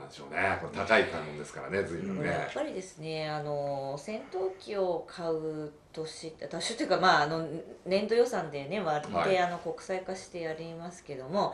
でしょうね。これ高い買い物ですからね、随分ね。 やっぱりですね、戦闘機を買う年というか、年度予算でね割って、 はい、 国際化してやりますけども、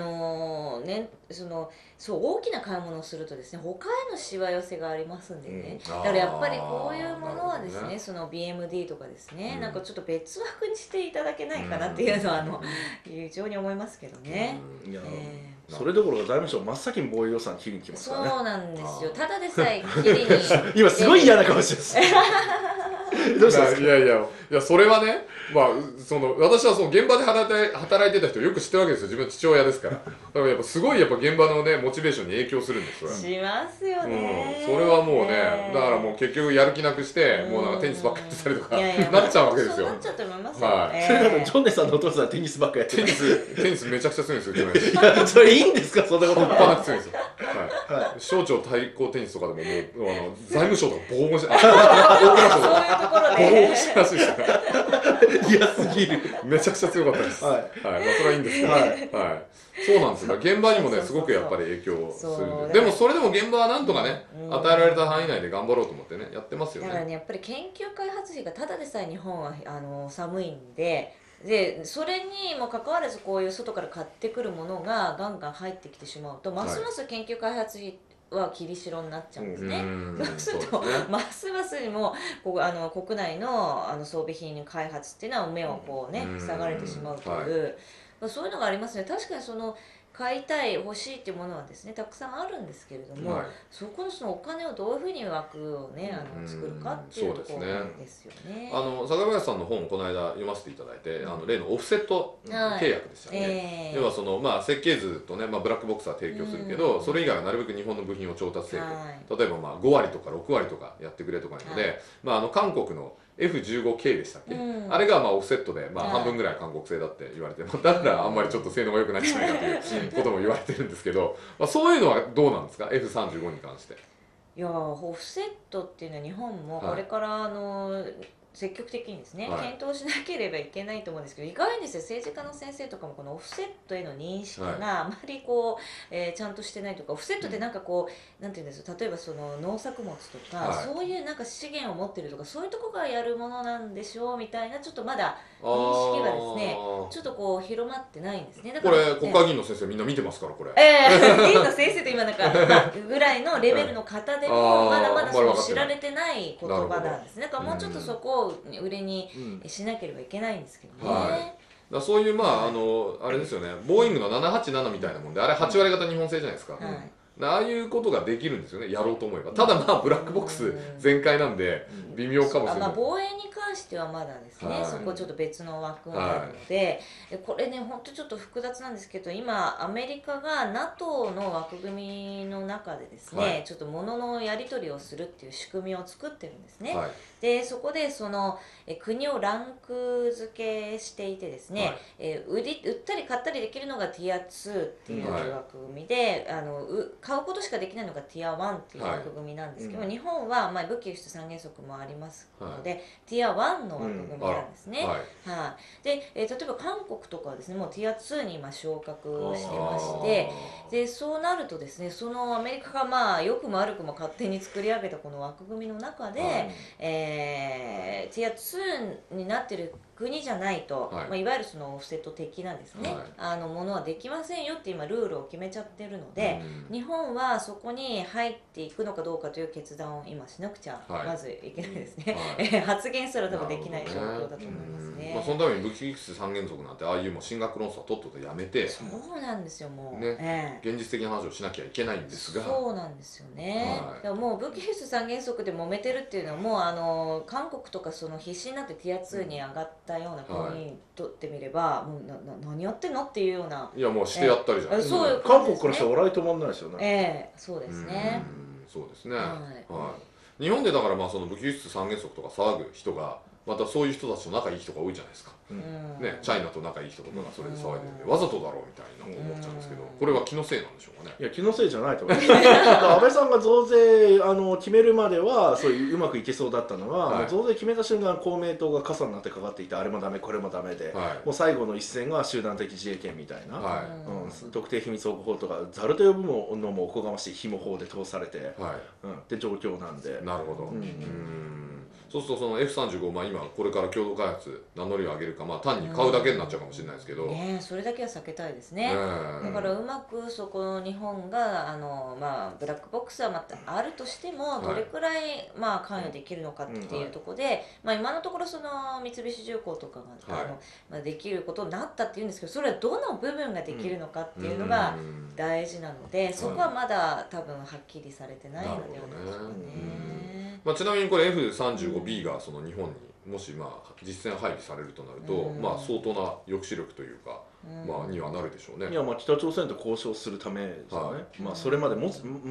そう大きな買い物をするとですね、他へのしわ寄せがありますんでね、だからやっぱりこういうものはですね、その BMD とかですね、なんかちょっと別枠にしていただけないかなっていうのは、非常に思いますけどね。 いや、それどころか財務省真っ先に防衛予算切りに来ますからね。 そうなんですよ。ただでさえ切りに今すごい嫌な顔してますどうしたんですか。 いやいやいや、それはね、私はその現場で働いてた人をよく知ってるわけですよ。自分の父親ですから。だからやっぱすごい現場のねモチベーションに影響するんです。 しますよね。 それはもうね、だからもう結局やる気なくして、もうなんかテニスばっかりやってたりとかなっちゃうわけですよ。 そうなっちゃうと思いますよ。 それだとジョンネさんのお父さんテニスばっかやってる。 テニスめちゃくちゃ強いんですよ。 いやそれいいんですか、そんなこと。 半端なく強いんですよ。省庁対抗テニスとかでももう財務省とかボコボコして、 そういうところボコボコでしてらしいですよ。 嫌すぎる。 めちゃくちゃ強かったです。はい、それはいいんですけど、そうなんですよ。現場にもねすごくやっぱり影響するんで、でもそれでも現場はなんとかね、与えられた範囲内で頑張ろうと思ってねやってますよね。 だからね、やっぱり研究開発費がただでさえ日本は寒いんで。それにもかかわらずこういう外から買ってくるものがガンガン入ってきてしまうと、ますます研究開発費は切り代になっちゃうんですね。そうするとますますにも国内の装備品開発っていうのは目をこうね塞がれてしまうという、そういうのがありますね。確かに買いたい欲しいっていうものはですねたくさんあるんですけれども、そこのお金をどういうふうに枠をね作るかっていうところですよね。 坂林さんの本をこの間読ませていただいて、例のオフセット契約でしたね。要は設計図とね、ブラックボックスは提供するけど、それ以外はなるべく日本の部品を調達せよと、例えば5割とか6割とかやってくれとかいうので、韓国のF15K でしたっけ、あれがオフセットで半分ぐらい韓国製だって言われて、だからあんまりちょっと性能が良くないんじゃないかということも言われてるんですけど、そういうのはどうなんですか F35 に関して。 いやオフセットっていうのは日本もこれから積極的にですね、検討しなければいけないと思うんですけど、意外にですね政治家の先生とかもこのオフセットへの認識があまりちゃんとしてないとか、オフセットってなんかなんていうんですか、例えば農作物とか、そういうなんか資源を持ってるとかそういうとこがやるものなんでしょうみたいな、ちょっとまだ認識がですねちょっと広まってないんですね。だからこれ国会議員の先生みんな見てますからこれ。 議員の先生と今なんかぐらいのレベルの方でもまだまだ知られてない言葉なんですね。だからもうちょっとそこを売りにしなければいけないんですけどね。 そういうあれですよね、ボーイングの787みたいなもんで、あれ8割方日本製じゃないですか。ああいうことができるんですよね、やろうと思えば。ただブラックボックス全開なんで微妙かもしれない。 防衛に関してはまだですね、そこちょっと別の枠なので、これね本当ちょっと複雑なんですけど、今アメリカが NATO の枠組みの中でですね、ちょっと物のやり取りをするっていう仕組みを作ってるんですね。でそこで国をランク付けしていてですね、売ったり買ったりできるのがティア2っていう枠組みで、買うことしかできないのがティア1っていう枠組みなんですけど、日本は武器輸出三原則もありますので、ティア1の枠組みなんですね。で、例えば韓国とかはですねもうティア2に今昇格してまして、でそうなるとですね、アメリカが良くも悪くも勝手に作り上げたこの枠組みの中で、ティア2になってる国じゃないと、いわゆるオフセット的なですね、ものはできませんよって今ルールを決めちゃってるので、日本はそこに入っていくのかどうかという決断を今しなくちゃまずいけないですね。発言すら多分できない状況だと思いますね。 そのために武器輸出三原則なんて、ああいう進学論争はとっととやめて、 そうなんですよ、もう現実的な話をしなきゃいけないんですが、 そうなんですよね。でももう武器輸出三原則で揉めてるっていうのはもう韓国とか必死になってティア2に上がったような国にとってみれば、もう何やってんのっていうような、 いやもうしてやったりじゃないですか。 韓国からしたら笑い止まんないですよね。 そうですね。 そうですね。日本でだから武器輸出三原則とか騒ぐ人がまたそういう人たちと仲いい人が多いじゃないですか、ね、チャイナと仲いい人とかがそれで騒いでるんで、わざとだろうみたいな思っちゃうんですけど、これは気のせいなんでしょうかね。 いや気のせいじゃないと思います安倍さんが増税決めるまではそういううまくいけそうだったのは、もう増税決めた瞬間公明党が傘になってかかっていて、あれもダメこれもダメで、もう最後の一線が集団的自衛権みたいな、特定秘密保護法とかざると呼ぶのもおこがましい紐法で通されて、って状況なんで。 なるほど。そうするとその F35、今これから共同開発名乗りを上げるか、単に買うだけになっちゃうかもしれないですけど、 それだけは避けたいですね。だからうまくそこの日本がブラックボックスはまたあるとしてもどれくらい関与できるのかっていうところで、今のところその三菱重工とかができることになったっていうんですけど、それはどの部分ができるのかっていうのが大事なので、そこはまだ多分はっきりされてないのではないでしょうかね。 ちなみにこれ F35B がその日本にもし実戦配備されるとなると、相当な抑止力というか、にはなるでしょうね。 いや北朝鮮と交渉するためですよね。それまでも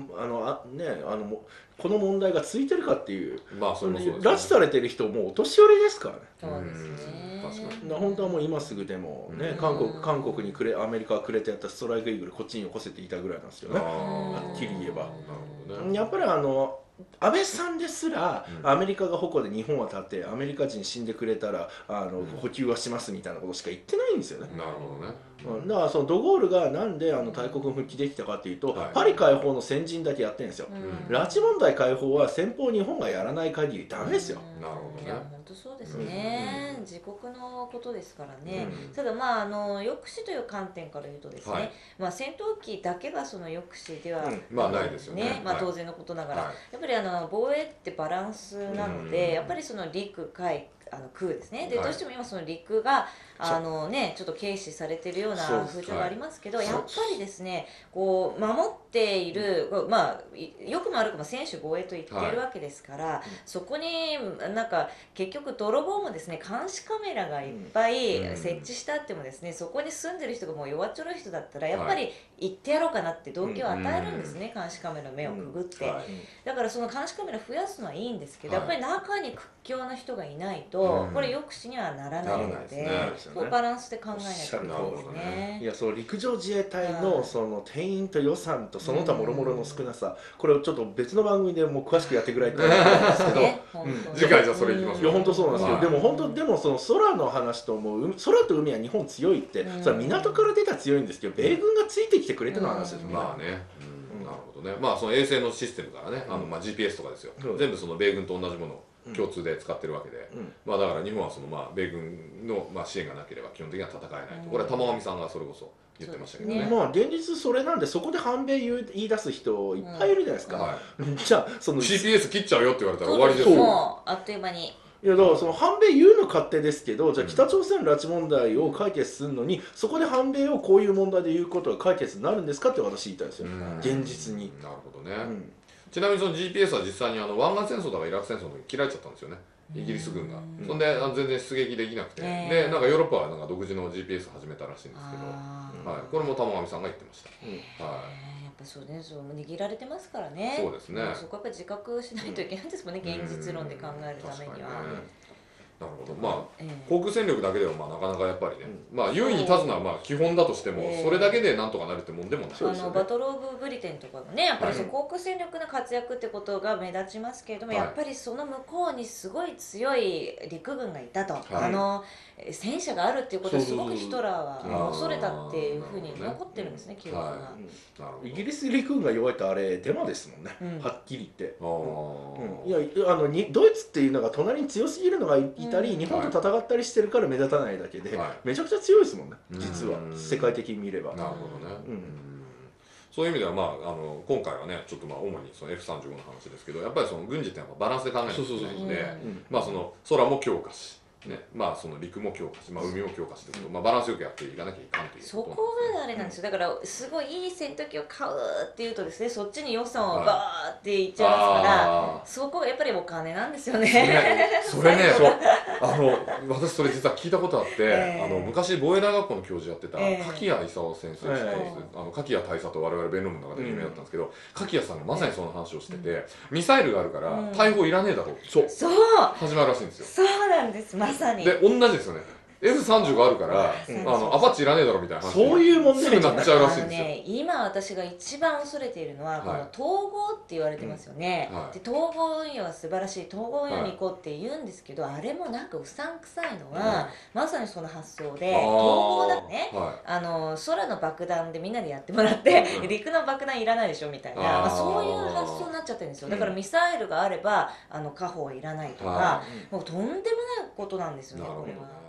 この問題がついてるかっていう、拉致されてる人もうお年寄りですからね。 そうですね。 確かに。 本当はもう今すぐでもね、韓国にアメリカがくれてやったストライクイーグルこっちによこせていたぐらいなんですよね。はっきり言えば。やっぱり安倍さんですら、アメリカが矛で日本は立ってアメリカ人死んでくれたら補給はしますみたいなことしか言ってないんですよね。 なるほどね。 だからそのドゴールがなんで大国復帰できたかっていうと、パリ解放の先陣だけやってるんですよ。拉致問題解放は先方日本がやらない限りダメですよ。 なるほどね。 いや本当そうですね。自国のことですからね。ただ抑止という観点から言うとですね、戦闘機だけがその抑止ではないですよね。 当然のことながら、やっぱり防衛ってバランスなので、やっぱりその陸海空ですね。でどうしても今その陸がちょっと軽視されてるような風潮がありますけど、やっぱりですねこう守っているよくも悪くも専守防衛と言っているわけですから、そこに結局泥棒もですね監視カメラがいっぱい設置してあってもですね、そこに住んでる人がもう弱っちょろい人だったらやっぱり行ってやろうかなって動機を与えるんですね、監視カメラの目をくぐって。だからその監視カメラ増やすのはいいんですけど、やっぱり中に屈強な人がいないとこれ抑止にはならないので、バランスで考えないといけないですね。 いやその陸上自衛隊のその定員と予算とその他諸々の少なさ、これをちょっと別の番組でもう詳しくやってくれって言うんですけど、 次回じゃあそれいきましょう。 いや本当そうなんですけど、でも本当でもその空の話ともう空と海は日本強いって、それは港から出たら強いんですけど、米軍がついてきてくれての話ですもんね。 なるほどね。その衛星のシステムからね、GPS とかですよ。全部その米軍と同じものを共通で使ってるわけで、だから日本はその米軍の支援がなければ基本的には戦えないと。これは玉上さんがそれこそ言ってましたけどね。 現実それなんで、そこで反米言い出す人いっぱいいるじゃないですか。じゃあその GPS 切っちゃうよって言われたら終わりですよ。 もうあっという間に。 いやだからその反米言うの勝手ですけど、じゃあ北朝鮮拉致問題を解決するのに、そこで反米をこういう問題で言うことが解決になるんですかって私言いたいですよ、現実に。 なるほどね。ちなみにその GPS は実際に湾岸戦争だかイラク戦争の時切られちゃったんですよね、イギリス軍が。そんで全然出撃できなくて、でヨーロッパは独自の GPS 始めたらしいんですけど、これも玉上さんが言ってました。やっぱそうね、握られてますからね。 そうですね。 そこはやっぱ自覚しないといけないですもんね、現実論で考えるためには。 なるほど。航空戦力だけではなかなかやっぱりね、優位に立つのは基本だとしても、それだけでなんとかなるってもんでもないですよね。 バトル・オブ・ブリテンとかもね、やっぱり航空戦力の活躍ってことが目立ちますけれども、やっぱりその向こうにすごい強い陸軍がいたと、戦車があるっていうことはすごくヒトラーは恐れたっていうふうに残ってるんですね、記憶が。 イギリス陸軍が弱いとあれデマですもんね、はっきり言って。いやドイツっていうのが隣に強すぎるのがいたり、日本と戦ったりしてるから目立たないだけで、めちゃくちゃ強いですもんね、実は世界的に見れば。 なるほどね。そういう意味では今回はねちょっと主にその F35 の話ですけど、やっぱりその軍事ってバランスで考えないといけないので、その空も強化しその陸も強化し、海も強化してバランスよくやっていかなきゃいかんというそこがあれなんですよ。だからすごいいい戦闘機を買うっていうとですね、そっちに予算をバーっていっちゃいますから、そこがやっぱりお金なんですよね。 それね私それ実は聞いたことあって、昔防衛大学校の教授やってた柿谷勲先生、柿谷大佐と我々弁論部の中で有名だったんですけど、柿谷さんがまさにその話をしてて、ミサイルがあるから大砲いらねえだろうって始まるらしいんですよ。 そうなんです、まさに。 で同じですよね。F35 あるからアパッチいらねえだろみたいな話、 そういう問題になっちゃうらしいんですよ。 今私が一番恐れているのはこの統合って言われてますよね。で統合運用は素晴らしい、統合運用に行こうって言うんですけど、あれもなんかうさんくさいのはまさにその発想で、統合だね、空の爆弾でみんなでやってもらって陸の爆弾いらないでしょみたいな、そういう発想になっちゃってるんですよ。だからミサイルがあれば火砲いらないとか、もうとんでもないことなんですよね、これは。